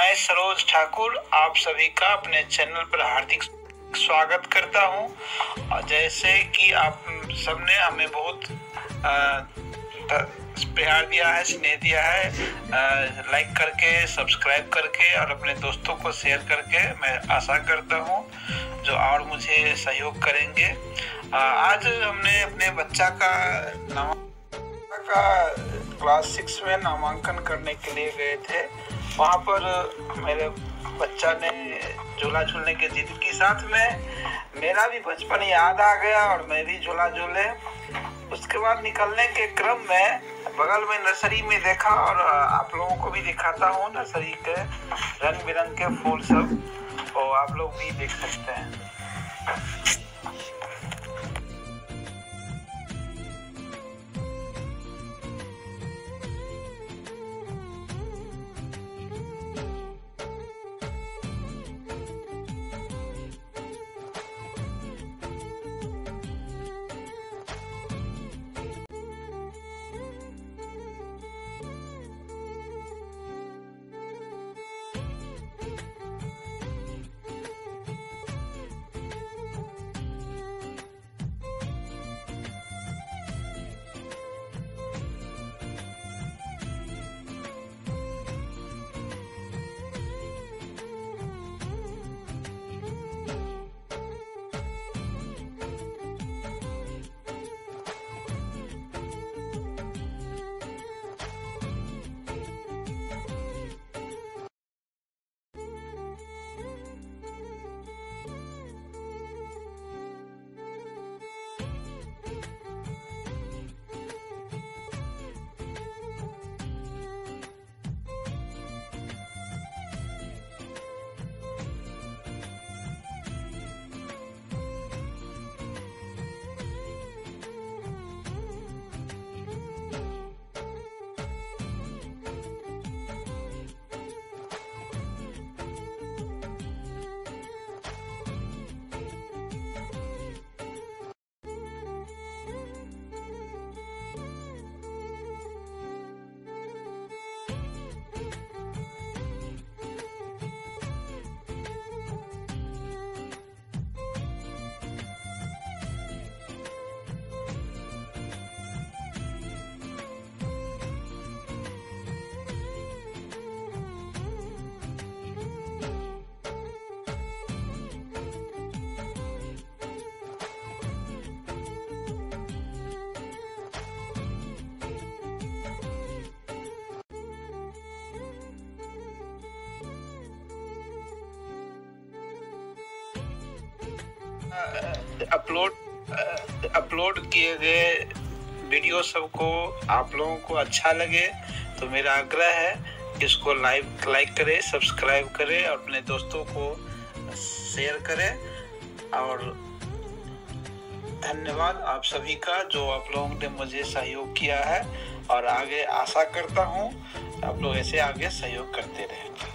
मैं सरोज ठाकुर आप सभी का अपने चैनल पर हार्दिक स्वागत करता हूं। जैसे कि आप सबने हमें बहुत प्यार दिया है, स्नेह दिया है, लाइक करके, सब्सक्राइब करके और अपने दोस्तों को शेयर करके, मैं आशा करता हूं जो और मुझे सहयोग करेंगे। आज हमने अपने बच्चा का क्लास 6 में नामांकन करने के लिए गए थे। वहाँ पर मेरे बच्चा ने झूला झूलने की जिद की, साथ में मेरा भी बचपन याद आ गया और मैं भी झूला झूले। उसके बाद निकलने के क्रम में बगल में नर्सरी में देखा और आप लोगों को भी दिखाता हूँ नर्सरी के रंग बिरंग के फूल सब, तो आप लोग भी देख सकते हैं। अपलोड किए गए वीडियो सबको आप लोगों को अच्छा लगे तो मेरा आग्रह है कि इसको लाइक करें, सब्सक्राइब करें और अपने दोस्तों को शेयर करें। और धन्यवाद आप सभी का जो आप लोगों ने मुझे सहयोग किया है, और आगे आशा करता हूँ आप लोग ऐसे आगे सहयोग करते रहेंगे।